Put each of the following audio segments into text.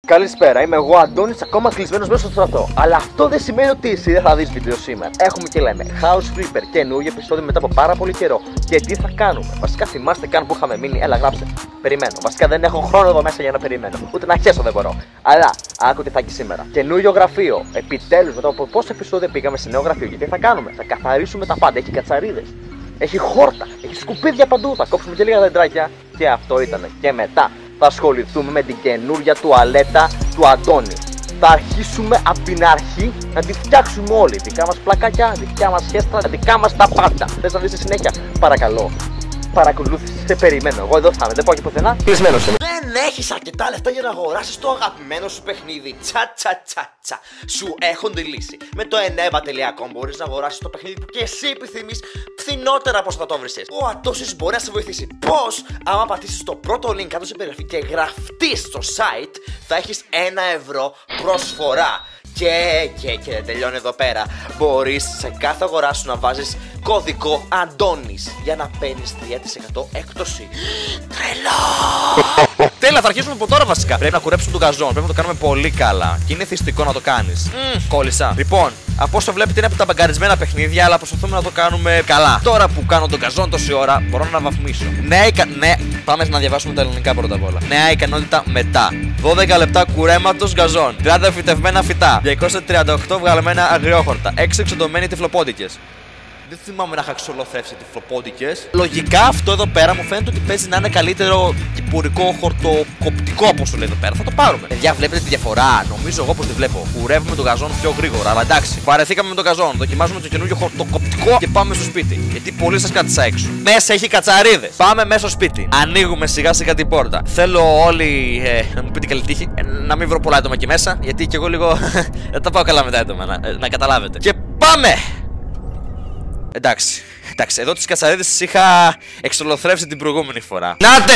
Καλησπέρα, είμαι εγώ Αντώνης, ακόμα κλεισμένος μέσα στο στρατό. Αλλά αυτό δεν σημαίνει ότι εσύ δεν θα δεις βίντεο σήμερα. Έχουμε και λέμε House Flipper, καινούργιο επεισόδιο μετά από πάρα πολύ καιρό. Και τι θα κάνουμε. Βασικά θυμάστε καν που είχαμε μείνει. Έλα, γράψτε. Περιμένω. Βασικά δεν έχω χρόνο εδώ μέσα για να περιμένω. Ούτε να χέσω δεν μπορώ. Αλλά άκου τι θα έχει σήμερα. Καινούργιο γραφείο. Επιτέλους μετά από πόσα επεισόδια πήγαμε σε νέο γραφείο. Γιατί θα κάνουμε. Θα καθαρίσουμε τα πάντα. Έχει κατσαρίδες. Έχει χόρτα. Έχει σκουπίδια παντού. Θα κόψουμε και λίγα δεντράκια. Και αυτό ήταν. Και μετά θα ασχοληθούμε με την καινούρια τουαλέτα του Αντώνη. Θα αρχίσουμε από την αρχή να τη φτιάξουμε όλοι. Δικά μας πλακάκια, δικά μας χέστρα, δικά μας τα πάντα. Θες να δεις τη συνέχεια? Παρακαλώ. Παρακολούθησε, σε περιμένω. Εγώ εδώ θα είμαι, δεν πάω και πουθενά. Κλεισμένος είμαι. Δεν έχεις αρκετά λεφτά για να αγοράσεις το αγαπημένο σου παιχνίδι. Τσα. Σου έχω τη λύση. Με το eneva.com μπορείς να αγοράσεις το παιχνίδι που και εσύ επιθυμείς φθηνότερα από όσο θα το βρεις. Ο Ατόσης μπορεί να σε βοηθήσει. Πώς? Άμα πατήσεις το πρώτο link κάτω σε περιγραφή και γραφτείς στο site, θα έχεις 1 ευρώ προσφορά. Και δεν τελειώνει εδώ πέρα. Μπορείς σε κάθε αγορά σου να βάζεις κωδικό Αντώνης για να παίρνεις 3% έκπτωση. Τρελό! Τέλεια, θα αρχίσουμε από τώρα βασικά. Πρέπει να κουρέψουμε τον γκαζόν. Πρέπει να το κάνουμε πολύ καλά. Και είναι θυστικό να το κάνεις. Κόλλησα. Λοιπόν, από όσο βλέπετε είναι από τα μπαγκαρισμένα παιχνίδια, αλλά προσπαθούμε να το κάνουμε καλά. Τώρα που κάνω τον γκαζόν τόση ώρα, μπορώ να αναβαθμίσω. Ναι, πάμε να διαβάσουμε τα ελληνικά πρώτα απ' όλα. Νέα ικανότητα μετά. 12 λεπτά κουρέματος γκαζόν. 30 φυτευμένα φυτά. 238 βγαλμένα αγριόχορτα. 6 εξοντωμένοι τυφλοπόντικες. Δεν θυμάμαι να είχα ξολοθρεύσει τυφλοπόντικες. Λογικά αυτό εδώ πέρα μου φαίνεται ότι παίζει να είναι καλύτερο κυπουρικό χορτοκοπτικό από όσο λέει εδώ πέρα. Θα το πάρουμε. Παιδιά, βλέπετε τη διαφορά. Νομίζω εγώ πως τη βλέπω. Κουρεύουμε τον γκαζόν πιο γρήγορα. Αλλά εντάξει, παρεθήκαμε με τον γκαζόν. Δοκιμάζουμε το καινούργιο χορτοκοπτικό και πάμε στο σπίτι. Γιατί πολύ σας κράτησα έξω. Μέσα έχει κατσαρίδες. Πάμε μέσα στο σπίτι. Ανοίγουμε σιγά σιγά την πόρτα. Θέλω όλοι να μου πείτε καλή τύχη. Να μην βρω πολλά άτομα εκεί μέσα. Γιατί κι εγώ λίγο δεν τα πάω καλά με τα άτομα. Να καταλάβετε. Και πάμε! Εντάξει, εδώ τις κατσαρίδες τις είχα εξολοθρεύσει την προηγούμενη φορά.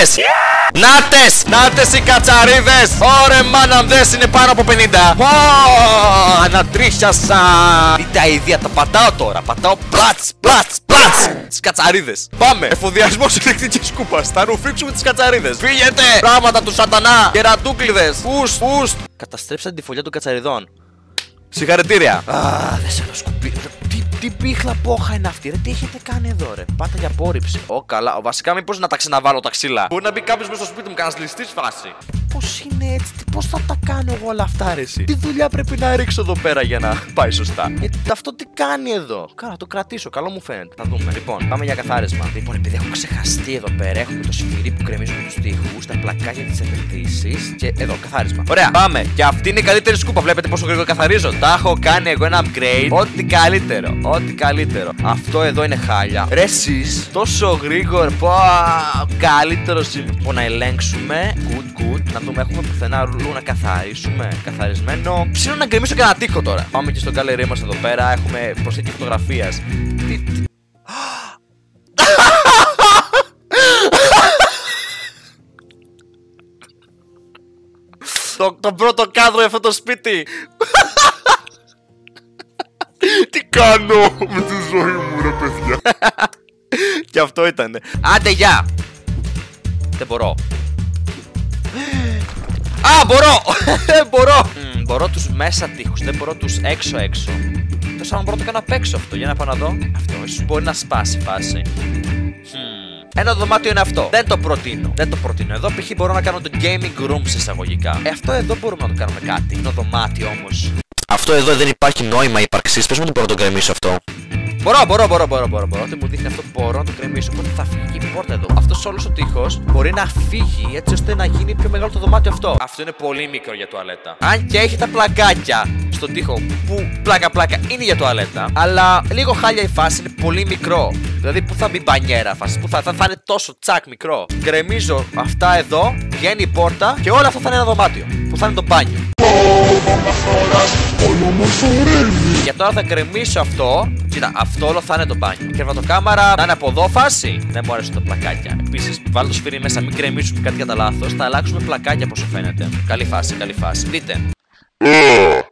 Νάτες οι κατσαρίδες! Ωρε μάνα, δες, είναι πάνω από 50. Ανατρίχιασα. Τι τα ίδια, τα πατάω τώρα. Πατάω πλάτς τις κατσαρίδες. Πάμε, εφοδιασμός ηλεκτρικής σκούπας. Θα ρουφήξουμε τις κατσαρίδες. Φύγετε, πράγματα του σατανά. Κερατούκλιδες, φουστ. Καταστρέψατε τη φωλιά των κατσαριδών. Συγχαρητήρια. Δεν σε το σκουπί. Τι πίχλα πόχα είναι αυτή, ρε, τι έχετε κάνει εδώ, ρε? Πάτε για απόρριψη. Καλά, βασικά μήπως να τα ξαναβάλω τα ξύλα. Μπορεί να μπει κάποιος μέσα στο σπίτι μου, κανένας ληστής φάση. Πώς είναι έτσι, πώς θα τα κάνω εγώ όλα αυτά, ρε, εσύ? Τι δουλειά πρέπει να ρίξω εδώ πέρα για να πάει σωστά? Αυτό τι κάνει εδώ? Καλά, το κρατήσω, καλό μου φαίνεται. Θα δούμε. Λοιπόν, πάμε για καθάρισμα. Λοιπόν, επειδή έχω ξεχαστεί εδώ πέρα, έχουμε το σφυρί που κρεμίζουμε τους τοίχους, τα πλακάκια της επενδύσης και εδώ, καθάρισμα. Ωραία, πάμε. Και αυτή είναι η καλύτερη σκούπα. Βλέπετε πόσο γρήγορα καθαρίζω. Τα έχω κάνει εγώ ένα upgrade. Ό,τι καλύτερο. Αυτό εδώ είναι χάλια. Ρε εσείς, τόσο γρήγορα. Καλύτερος είναι. Λοιπόν, να ελέγξουμε. Good. Να δούμε, έχουμε πουθενά ρουλού να καθαρίσουμε. Καθαρισμένο. Ψήνω να γκρεμίσω και ένα τοίχο τώρα. Πάμε και στο gallery μας εδώ πέρα. Έχουμε προσθήκη φωτογραφίας. Το πρώτο κάδρο για αυτό το σπίτι. Τι κάνω με τη ζωή μου, ρε παιδιά? Και αυτό ήτανε. Άντε, γεια! Δεν μπορώ. Μπορώ! Μπορώ τους μέσα τείχους, δεν μπορώ τους έξω. Τόσο αν μπορώ να το κάνω απ' έξω αυτό, για να πάω να δω. Αυτό ίσως μπορεί να σπάσει φάση. Ένα δωμάτιο είναι αυτό. Δεν το προτείνω. Εδώ π.χ. μπορώ να κάνω το gaming room σε εισαγωγικά. Αυτό εδώ μπορούμε να το κάνουμε κάτι. Είναι δωμάτιο όμως. Αυτό εδώ δεν υπάρχει νόημα ύπαρξης. Πες μου ότι μπορώ να το κρεμίσω αυτό. Μπορώ. Ό,τι μου δείχνει αυτό μπορώ να το κρεμίσω. Οπότε θα φύγει η πόρτα εδώ. Αυτός όλος ο τοίχος μπορεί να φύγει έτσι ώστε να γίνει πιο μεγάλο το δωμάτιο αυτό. Αυτό είναι πολύ μικρό για τουαλέτα. Αν και έχει τα πλακάκια στον τοίχο που πλάκα είναι για τουαλέτα. Αλλά λίγο χάλια η φάση, είναι πολύ μικρό. Δηλαδή που θα μπει μπανιέρα φάση. Που θα είναι τόσο τσακ μικρό. Γκρεμίζω αυτά εδώ, βγαίνει η πόρτα και όλα αυτά θα είναι ένα δωμάτιο. Που θα είναι το μπάνιο. Και τώρα θα κρεμίσω αυτό. Κοίτα, αυτό όλο θα είναι το μπάνιο. Η κρεβατοκάμαρα θα είναι από εδώ φάση. Δεν μου αρέσουν τα πλακάκια. Επίσης, βάλω το σφυρί μέσα, μην κρεμίσουμε κάτι κατά λάθος. Θα αλλάξουμε πλακάκια από όσο φαίνεται. Καλή φάση. Δείτε.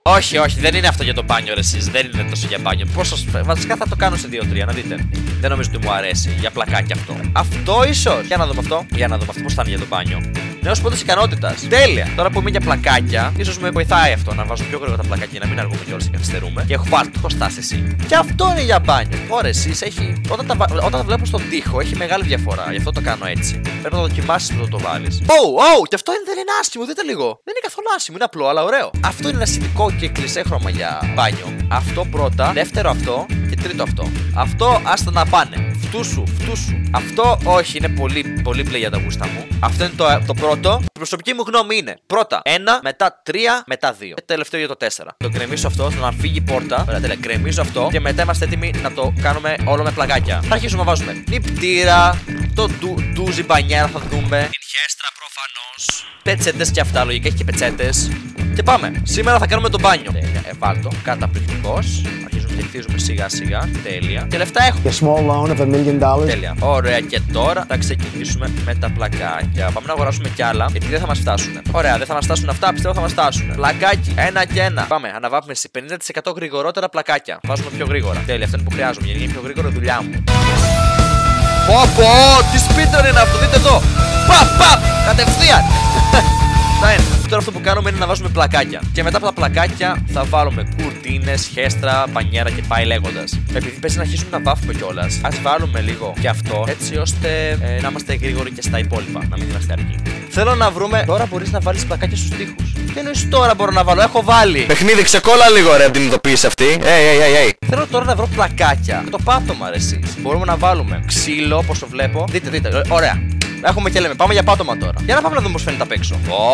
Όχι, όχι, δεν είναι αυτό για το μπάνιο, ρε εσείς. Δεν είναι τόσο για μπάνιο. Πόσο. Βασικά θα το κάνω σε 2-3, να δείτε. Δεν νομίζω ότι μου αρέσει. Για πλακάκι αυτό. Αυτό ίσως. Για να δούμε αυτό. Για να δούμε αυτό πώς θα είναι για το μπάνιο. Νέος πόντος ικανότητας. Τέλεια. Τώρα που είμαι για πλακάκια, ίσως με βοηθάει αυτό να βάζω πιο γρήγορα τα πλακάκια για να μην αργούμε κιόλας και καθυστερούμε. Και έχω πάρει το στάσει εσύ. Και αυτό είναι για μπάνιο. Ωραία, εσείς έχει. Όταν τα βλέπω στον τοίχο έχει μεγάλη διαφορά. Γι' αυτό το κάνω έτσι. Πρέπει να δοκιμάσεις το βάλεις. Και αυτό δεν είναι άσχημο, δείτε λίγο. Δεν είναι καθόλου άσχημο, είναι απλό, αλλά ωραίο. Αυτό είναι ένα σχετικό και κλεισέ χρώμα για μπάνιο. Αυτό πρώτα, δεύτερο αυτό και τρίτο αυτό. Αυτό άστα να πάνε. Φτούσου. Αυτό όχι, είναι πολύ μπλε για τα γούστα μου. Αυτό είναι το πρώτο. Η προσωπική μου γνώμη είναι πρώτα 1, μετά 3, μετά 2. Και τελευταίο για το 4. Το γκρεμίσω αυτό, να φύγει η πόρτα. Ωραία, τέλεια. Γκρεμίζω αυτό και μετά είμαστε έτοιμοι να το κάνουμε όλο με πλακάκια. Θα αρχίσουμε να βάζουμε νηπτήρα, το ντουζι μπανιέρα θα δούμε. Την χέστρα προφανώς. Πετσέτες και αυτά, λογικά έχει και πετσέτες. Και πάμε. Σήμερα θα κάνουμε το μπάνιο. Τέλεια, ευάλτο, καταπληκτικός. Αρχίζουμε και χτίζουμε σιγά σιγά. Τέλεια. Και λεφτά έχουμε. Τέλεια. Ωραία, και τώρα θα ξεκινήσουμε με τα πλακάκια. Πάμε να αγοράσουμε κι άλλα, γιατί δεν θα μας φτάσουν. Ωραία, δεν θα μας φτάσουν αυτά, πιστεύω θα μας φτάσουν. Πλακάκι, ένα και ένα. Πάμε, αναβάπουμε σε 50% γρηγορότερα πλακάκια. Βάζουμε πιο γρήγορα. Τέλεια, αυτό είναι που χρειάζομαι, γιατί είναι πιο γρήγορα η δουλειά μου. Πω, τι speedrun είναι αυτό, δείτε εδώ. Παπ, κατευθείαν. Τώρα αυτό που κάνουμε είναι να βάζουμε πλακάκια. Και μετά από τα πλακάκια θα βάλουμε κουρτίνες, χέστρα, μπανιέρα και πάει λέγοντας. Επειδή παίζει να αρχίσουμε να βάφουμε κιόλας, ας βάλουμε λίγο και αυτό έτσι ώστε να είμαστε γρήγοροι και στα υπόλοιπα. Να μην είμαστε αργοί. Θέλω να βρούμε. Τώρα μπορείς να βάλεις πλακάκια στους τοίχους. Τι εννοείς τώρα μπορώ να βάλω, έχω βάλει. Παιχνίδι, ξεκόλα λίγο ρε από την ειδοποίηση αυτή. Θέλω τώρα να βρω πλακάκια. Το πάτωμα ρε εσείς. Μπορούμε να βάλουμε ξύλο όπως το βλέπω. Δείτε, ωραία. Έχουμε και λέμε, πάμε για πάτωμα τώρα. Για να πάμε να δούμε πώς φαίνεται απ' έξω.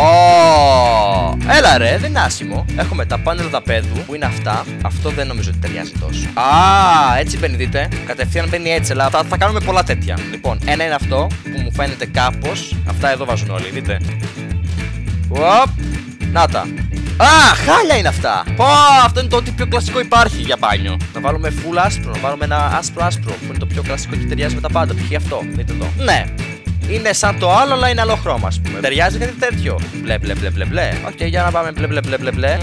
Έλα ρε, δεν είναι άσχημο. Έχουμε τα πάνελ δαπέδου που είναι αυτά. Αυτό δεν νομίζω ότι ταιριάζει τόσο. Έτσι μπαίνει, δείτε. Κατευθείαν μπαίνει έτσι, αλλά θα κάνουμε πολλά τέτοια. Λοιπόν, ένα είναι αυτό που μου φαίνεται κάπως. Αυτά εδώ βάζουν όλοι, δείτε. Να τα. Χάλια είναι αυτά. Αυτό είναι το ό,τι πιο κλασικό υπάρχει για μπάνιο. Να βάλουμε full άσπρο, να βάλουμε ένα άσπρο που είναι το πιο κλασικό και ταιριάζει με τα πάντα. Π.χ. αυτό, δείτε εδώ. Ναι. Είναι σαν το άλλο, αλλά είναι άλλο χρώμα, ας πούμε. Ταιριάζει κάτι τέτοιο. Μπλε. Οκ, για να πάμε μπλε.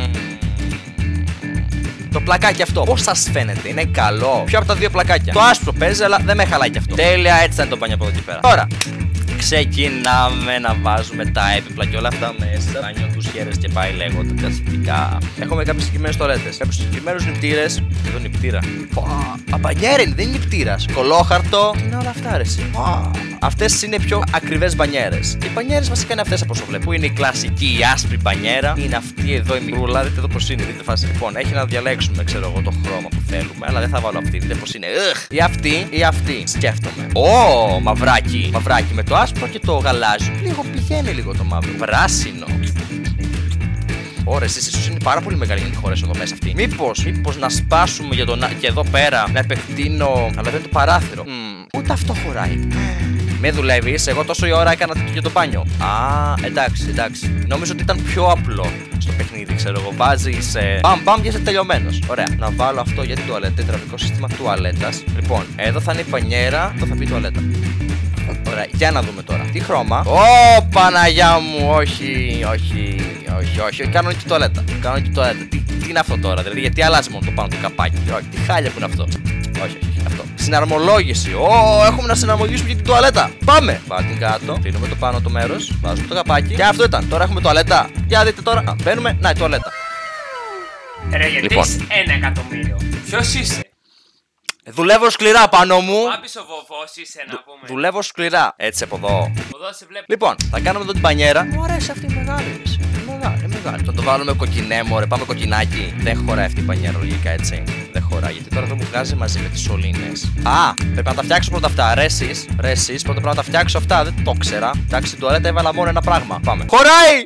Το πλακάκι αυτό, πώς σας φαίνεται, είναι καλό. Ποιο από τα δύο πλακάκια. Το άσπρο παίζει, αλλά δεν με χαλάει κι αυτό. Τέλεια, έτσι θα είναι το μπάνιο από εδώ και πέρα. Τώρα, ξεκινάμε να βάζουμε τα έπιπλα και όλα αυτά μέσα. Μπάνιο, κουσιέρες και πάει λέγοντα. Ταστικά. Έχουμε κάποιες συγκεκριμένες τολέτες. Κάποιους συγκεκριμένους νηπτήρες. Εδώ νηπτήρα. Μπανιέρα είναι, δεν είναι νηπτήρας. Κολόχαρτο. Τι είναι όλα αυτά, ρε. Αυτές είναι πιο ακριβές μπανιέρες. Οι μπανιέρες βασικά είναι αυτές από όσο βλέπω. Είναι η κλασική, η άσπρη μπανιέρα. Είναι αυτή εδώ η μικρούλα. Δείτε εδώ πώς είναι. Δείτε φάση. Λοιπόν, έχει να διαλέξουμε, ξέρω εγώ, το χρώμα που θέλουμε. Αλλά δεν θα βάλω αυτή. Δείτε πώς είναι. Ή αυτή. Σκέφτομαι. Μαυράκι. Μαυράκι με το άσπρο και το γαλάζιο. Λίγο πηγαίνει λίγο το μαύρο. Πράσινο. Ωραία, εσείς ίσως είναι πάρα πολύ μεγάλη η χώρα εδώ μέσα αυτή. Μήπως να σπάσουμε και εδώ πέρα να επεκτείνω. Αλλά δεν είναι το παράθυρο. Ούτε αυτό χωράει. Με δουλεύεις, εγώ τόσο η ώρα έκανα για το μπάνιο. Εντάξει. Νόμιζα ότι ήταν πιο απλό στο παιχνίδι, ξέρω εγώ. Βάζεις μπαμ και είσαι τελειωμένος. Ωραία. Να βάλω αυτό για την τουαλέτα. Υδραυλικό σύστημα τουαλέτας. Λοιπόν, εδώ θα είναι η πανιέρα, εδώ θα μπει η τουαλέτα. Ωραία, για να δούμε τώρα. Τι χρώμα. Παναγιά μου, όχι. Κάνω και τουαλέτα. Τι είναι αυτό τώρα, δηλαδή, γιατί αλλάζει μόνο το πάνω του καπάκι. Όχι, τι χάλια που είναι αυτό. Όχι, αυτό. Συναρμολόγηση. Έχουμε να συναρμολογήσουμε και την τουαλέτα. Πάμε. Βάλτε την κάτω. Κλείνουμε το πάνω το μέρος. Βάζουμε το καπάκι. Και αυτό ήταν. Τώρα έχουμε τουαλέτα. Για δείτε τώρα. Μπαίνουμε. Να, η τουαλέτα. Ρε, γιατί είσαι 1 εκατομμύριο. Ποιος είσαι? Δουλεύω σκληρά πάνω μου. Άπης ο βοβός είσαι να πούμε. Δουλεύω σκληρά. Έτσι από εδώ. Εδώ σε βλέπω. Λοιπόν, θα κάνουμε εδώ την πανιέρα. Μου αρέσει αυτή η μεγάλη. Μεγάλη. Θα το βάλουμε κοκκινέ, μωρέ. Πάμε κοκκινάκι. Δεν χωράει αυτή η πανιέρα λογικά έτσι. Δεν χωράει. Γιατί τώρα εδώ μου βγάζει μαζί με τις σωλήνες. Πρέπει να τα φτιάξω πρώτα αυτά. Ρε εσείς, πρώτα πρέπει να τα φτιάξω αυτά. Δεν το ξέρα. Εντάξει, στην τουαλέτα έβαλα μόνο ένα πράγμα. Πάμε. Χωράει!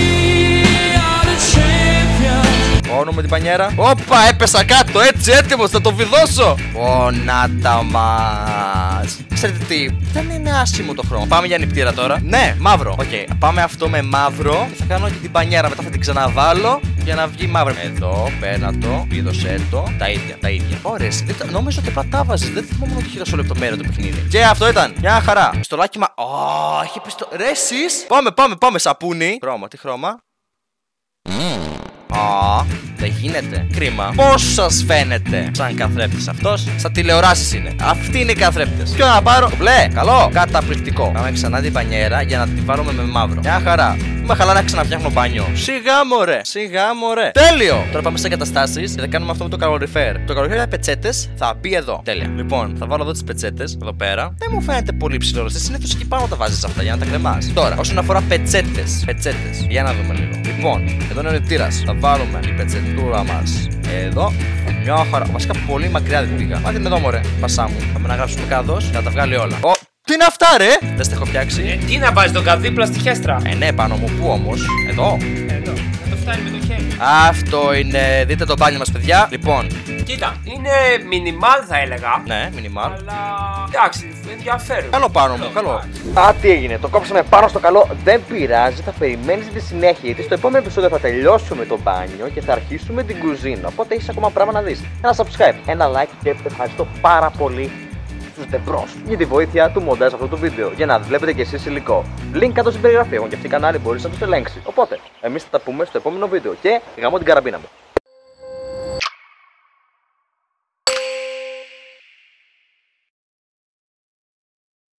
Πόνο με την πανιέρα. Όπα, έπεσα κάτω, έτσι έτοιμος, θα το βιδώσω. Πονάτα μας. Ξέρετε τι, δεν είναι άσχημο το χρώμα. Πάμε για νηπτήρα τώρα. Ναι, μαύρο. Οκ, πάμε αυτό με μαύρο. Και θα κάνω και την πανιέρα. Μετά θα την ξαναβάλω για να βγει μαύρο. Εδώ, παίρνα το, βίδωσέ το. Τα ίδια. Ωραία, νόμιζα ότι πατάβαζες. Δεν θυμόμουν ότι είχε τόσο λεπτομέρεια το παιχνίδι. Και αυτό ήταν. Μια χαρά. Πιστολάκι έχει πιστο. Ρε εσείς. Πάμε, σαπούνι. Χρώμα, τι χρώμα. Δεν γίνεται. Κρίμα. Πώς σας φαίνεται σαν καθρέφτης αυτός? Στα τηλεοράσεις είναι. Αυτοί είναι οι καθρέφτες. Ποιο να πάρω? Μπλε. Καλό. Καταπληκτικό. Πάμε ξανά την μπανιέρα για να την βάλουμε με μαύρο. Μια χαρά. Είμαι χαλά να ξαναφτιάχνω μπάνιο. Σιγά μωρέ. Σιγά μωρέ. Τέλειο. Τώρα πάμε σε εγκαταστάσεις και θα κάνουμε αυτό με το καλοριφέρ. Το καλοριφέρ για πετσέτες θα μπει εδώ. Τέλεια. Λοιπόν, θα βάλω εδώ τις πετσέτες. Εδώ πέρα. Δεν μου φαίνεται πολύ ψηλό. Συνήθως εκεί πάνω τα βάζεις αυτά για να τα κρεμάς. Τώρα, όσον αφορά πετσέτες. Πετσέτες. Για να δούμε λίγο. Λοιπόν, εδώ είναι ο νητήρας. Θα βάλουμε την πετσετούρα μας εδώ. Μια χαρά. Βασικά πολύ μακριά δεν πήγα. Πάτε εδώ, μωρέ. Πασά μου. Θα να γράψουμε κάδος και να τα βγάλει όλα. Τι είναι αυτά, ρε! Δεν στα έχω φτιάξει. Τι να βάζει τον καδίπλα στη χέστρα. Ναι, πάνω μου. Πού όμως? Εδώ. Εδώ. Να το φτάνει με το χέρι. Αυτό είναι. Δείτε το μπάνιο μας, παιδιά. Λοιπόν. Κοίτα, είναι minimal θα έλεγα. Ναι, minimal. Αλλά εντάξει, ενδιαφέρον. Καλό πάνω μου, καλό. Τι έγινε, το κόψαμε πάνω στο καλό. Δεν πειράζει, θα περιμένεις τη συνέχεια. Γιατί στο επόμενο επεισόδιο θα τελειώσουμε το μπάνιο και θα αρχίσουμε την κουζίνα. Οπότε έχεις ακόμα πράγμα να δεις. Ένα subscribe, ένα like και ευχαριστώ πάρα πολύ στους Ντεμπρός για τη βοήθεια του μοντάζ αυτού του βίντεο. Για να βλέπετε και εσείς υλικό. Link κάτω στην περιγραφή. Έχουν και αυτοί κανάλι, μπορείς να τους ελέγξεις. Οπότε, εμείς θα τα πούμε στο επόμενο βίντεο. Και γαμώ την καραμπίνα μου.